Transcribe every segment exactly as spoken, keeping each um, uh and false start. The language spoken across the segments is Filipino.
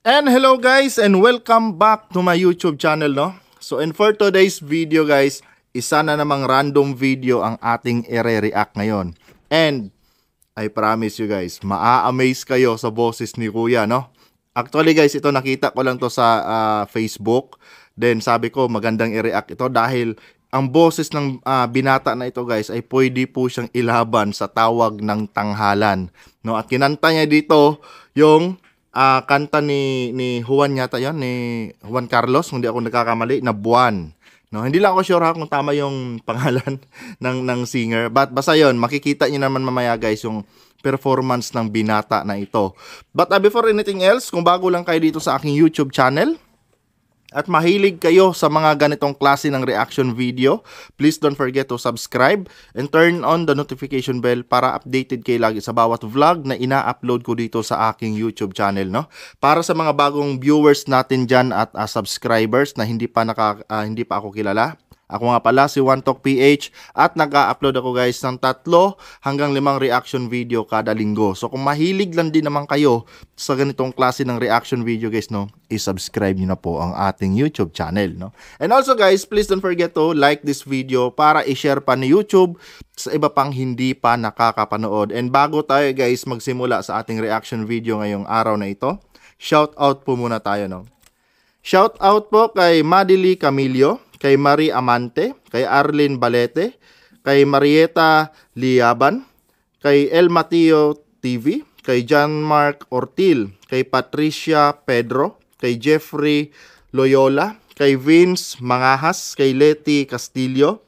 And hello guys and welcome back to my YouTube channel, no? So and for today's video guys, isa na namang random video ang ating i-react ngayon. And I promise you guys, maa-amaze kayo sa boses ni Kuya, no? Actually guys, ito nakita ko lang to sa uh, Facebook. Then sabi ko magandang i-react ito dahil ang boses ng uh, binata na ito guys ay pwede po siyang ilaban sa tawag ng tanghalan, no? At kinanta niya dito yung Uh, kanta ni ni Juan yata yan, ni Juan Carlos, hindi ako nagkakamali, na BUWAN. No, hindi lang ako sure ha kung tama yung pangalan ng ng singer. But basta yon, makikita niyo naman mamaya guys yung performance ng binata na ito. But uh, before anything else, kung bago lang kayo dito sa aking YouTube channel at mahilig kayo sa mga ganitong klase ng reaction video, please don't forget to subscribe and turn on the notification bell para updated kayo lagi sa bawat vlog na ina-upload ko dito sa aking YouTube channel, no? Para sa mga bagong viewers natin dyan at uh, subscribers na hindi pa naka, uh, hindi pa ako kilala, ako nga pala si Juan Talk P H at nag-upload ako guys ng tatlo hanggang limang reaction video kada linggo. So kung mahilig lang din naman kayo sa ganitong klase ng reaction video guys, no, i-subscribe nyo na po ang ating YouTube channel, no. And also guys, please don't forget to like this video para i-share pa ni YouTube sa iba pang hindi pa nakakapanood. And bago tayo guys magsimula sa ating reaction video ngayong araw na ito, shout out po muna tayo, no. Shout out po kay Madily Camillo, kay Marie Amante, kay Arlene Balete, kay Marieta Liaban, kay El Mateo T V, kay John Mark Ortil, kay Patricia Pedro, kay Jeffrey Loyola, kay Vince Mangahas, kay Leti Castillo,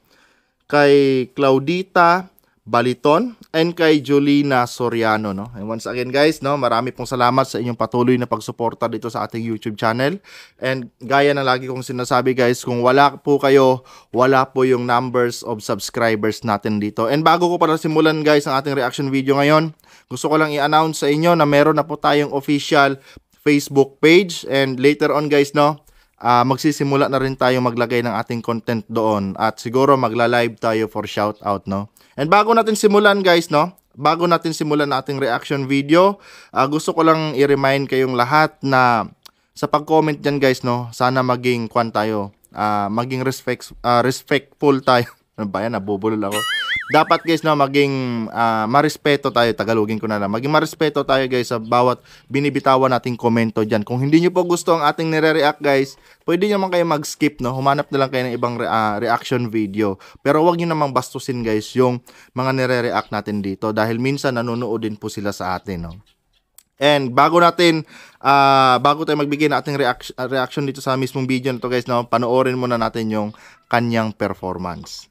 kay Claudita Baliton, and kay Julina Soriano, no? And once again guys, no, marami pong salamat sa inyong patuloy na pagsuporta dito sa ating YouTube channel. And gaya na lagi kong sinasabi guys, kung wala po kayo, wala po yung numbers of subscribers natin dito. And bago ko para simulan guys ang ating reaction video ngayon, gusto ko lang i-announce sa inyo na meron na po tayong official Facebook page. And later on guys, no, Uh, magsisimula na rin tayo maglagay ng ating content doon at siguro magla-live tayo for shoutout, no. And bago natin simulan guys, no, bago natin simulan ating reaction video, uh, gusto ko lang i-remind kayong lahat na sa pag-comment dyan guys, no, sana maging kwan tayo, uh, maging respect, uh, respectful tayo. Ano ba yan, nabubulol ako. Dapat guys, no, maging uh, marespeto tayo, Tagalogin ko na lang, maging marespeto tayo guys sa bawat binibitawan nating komento dyan. Kung hindi nyo po gusto ang ating nire-react guys, pwede nyo naman kayo mag-skip, no, humanap na lang kayo ng ibang re uh, reaction video. Pero wag nyo namang bastusin guys yung mga nire-react natin dito dahil minsan nanonood din po sila sa atin, no. And bago natin, uh, bago tayo magbigay ng ating reaction, uh, reaction dito sa mismong video na to guys, no, panoorin muna natin yung kanyang performance.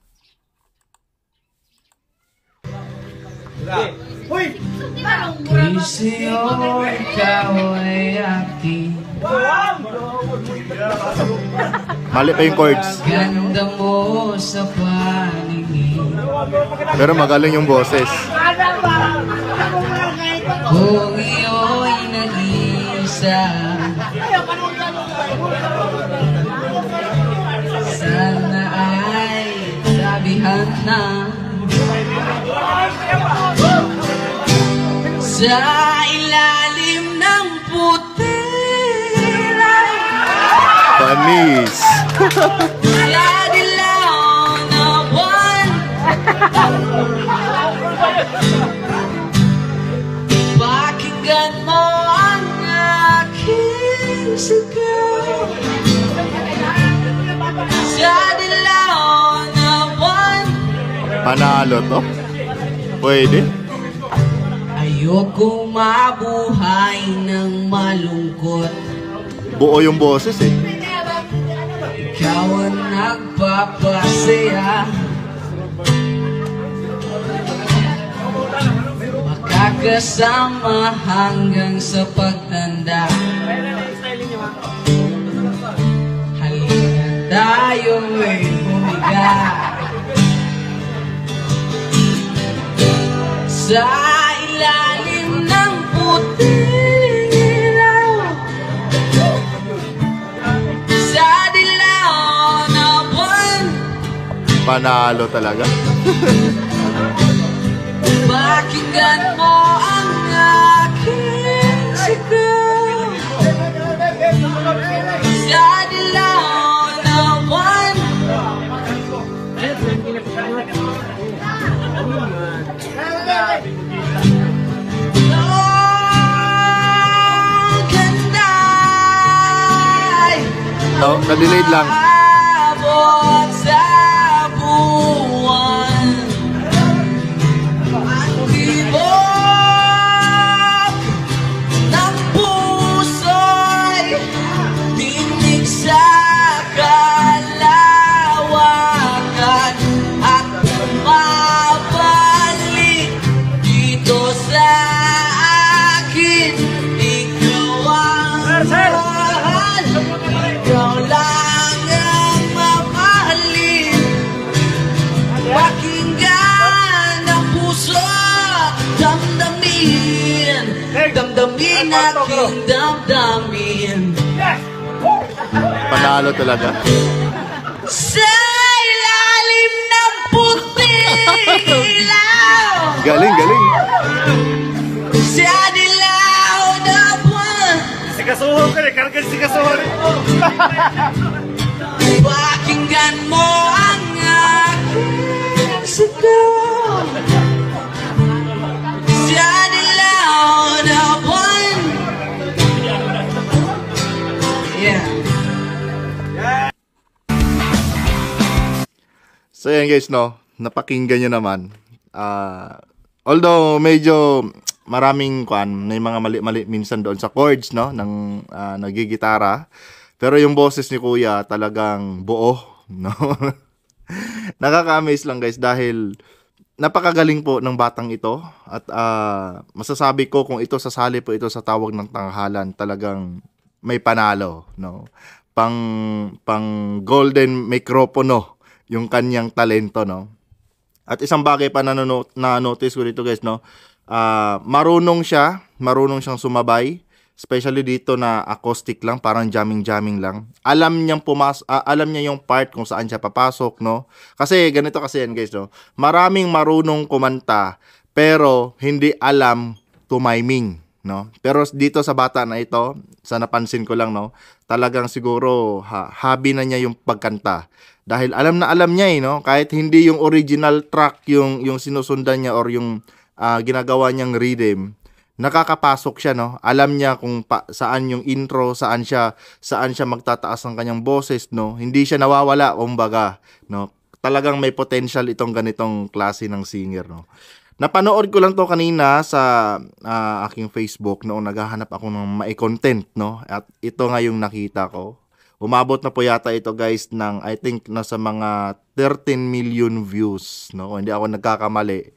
Hoy! Isiyo, ikaw ay aking Mali pa yung chords. ganda mo sa paningin. Pero magaling yung boses. Kung iyo'y nag-iisa, sana ay sabihan na sa ilalim ng puti Panis. sa dilaw na buwan, pakinggan mo ang aking sigaw sa dilaw na buwan. Panalo to. Pwede. Ayoko mabuhay ng malungkot. Buo yung boses eh. Ikaw ang nagpapasaya, makakasama hanggang sa pagtanda. Halika tayo'y humiga sa ilalim ng puti sa dilaw na buwan. Panalo talaga. Pakinggan mo ang aking sigaw no? Na-delayed lang. Abot sa buwan. Tibok ng puso'y tinig sa kalawakan at bumabalik dito sa akin. Ikaw ang mahal, ikaw lang ang mamahalin. Pakinggan ang puso, damdamin, damdamin aking damdamin. Panalo talaga. Sa ilalim ng puting ilaw, Galing, galing. sa dilaw na buwan, Sikasuhon ka rin, karga sikasuhon. pakinggan mo ang aking sigaw. Sa dilaw na buwan. Yeah. So yan guys, no, napakinggan nyo naman. Ah, although medyo maraming kwan, may mga mali-mali minsan doon sa chords, no, ng ah, nagigitara. Pero yung boses ni Kuya talagang buo, no. Nakaka-amaze lang guys dahil napakagaling po ng batang ito at ah, masasabi ko kung ito sasali po ito sa tawag ng tanghalan, talagang may panalo, no. Pang pang golden microphone yung kanyang talento, no. At isang bagay pa na na notice ko dito guys, no. Ah, marunong siya, marunong siyang sumabay, especially dito na acoustic lang, parang jamming-jamming lang. Alam niyang pumas ah, alam niya yung part kung saan siya papasok, no. Kasi ganito kasi yan guys, no. Maraming marunong kumanta pero hindi alam tumiming, no. Pero dito sa bata na ito, sa napansin ko lang, no, talagang siguro ha, hobby na niya yung pagkanta. Dahil alam na alam niya eh, no, kahit hindi yung original track yung yung sinusundan niya or yung uh, ginagawa niyang rhythm, nakakapasok siya, no. Alam niya kung pa, saan yung intro, saan siya saan siya magtataas ng kanyang boses, no. Hindi siya nawawala, kumbaga, no. Talagang may potential itong ganitong klase ng singer, no. Napanood ko lang to kanina sa uh, aking Facebook noong naghahanap ako ng mai-content, no. At ito nga yung nakita ko. Umabot na po yata ito guys ng I think nasa mga thirteen million views, no? Kung hindi ako nagkakamali.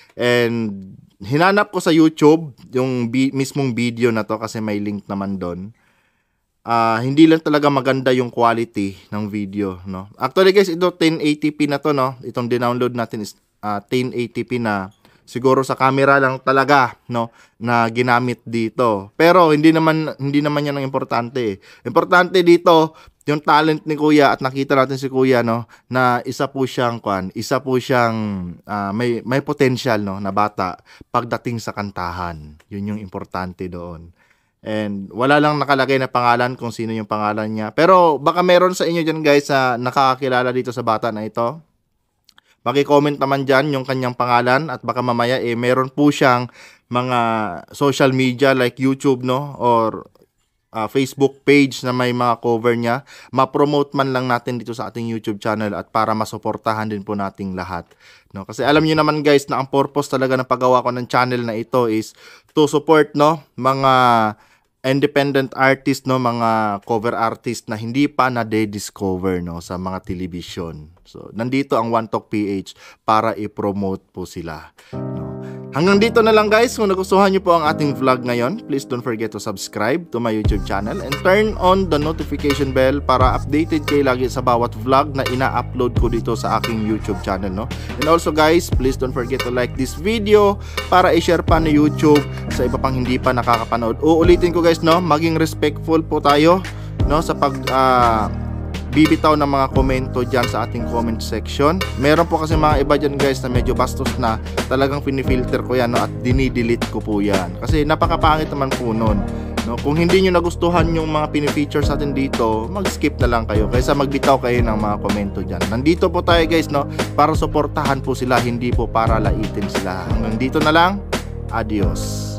And hinanap ko sa YouTube yung bi- mismong video na to kasi may link naman doon. Uh, hindi lang talaga maganda yung quality ng video, no? Actually guys, ito ten eighty p na to, no? Itong dinownload natin is uh, ten eighty p na. Siguro sa camera lang talaga, no, na ginamit dito. Pero hindi naman hindi naman 'yan ang importante. Importante dito yung talent ni Kuya at nakita natin si Kuya, no, na isa po siyang kwan, isa po siyang uh, may may potential, no, na bata pagdating sa kantahan. Yun yung importante doon. And wala lang nakalagay na pangalan kung sino yung pangalan niya. Pero baka meron sa inyo diyan guys na nakakakilala dito sa bata na ito. Paki-comment naman dyan yung kanyang pangalan at baka mamaya eh meron po siyang mga social media like YouTube, no, or uh, Facebook page na may mga cover niya. Ma-promote man lang natin dito sa ating YouTube channel at para masuportahan din po nating lahat, no. Kasi alam niyo naman guys na ang purpose talaga ng paggawa ko ng channel na ito is to support, no, mga independent artist, no, mga cover artist na hindi pa na-discover, no, sa mga television. So, nandito ang One Talk P H para i-promote po sila, no. Hanggang dito na lang guys. Kung nagustuhan nyo po ang ating vlog ngayon, please don't forget to subscribe to my YouTube channel and turn on the notification bell para updated kayo lagi sa bawat vlog na ina-upload ko dito sa aking YouTube channel, no. And also guys, please don't forget to like this video para i-share pa ni YouTube sa iba pang hindi pa nakakapanood. Uulitin ko guys, no, maging respectful po tayo, no, sa pag uh, bibitaw ng mga komento dyan sa ating comment section. Meron po kasi mga iba dyan guys na medyo bastos na talagang pinifilter ko yan, no, at dinidelete ko po yan kasi napakapangit naman po nun, no. Kung hindi nyo nagustuhan yung mga pinifeature sa atin dito, mag-skip na lang kayo kaysa magbitaw kayo ng mga komento dyan. Nandito po tayo guys, no, para suportahan po sila, hindi po para laitin sila. Hanggang dito na lang. Adios.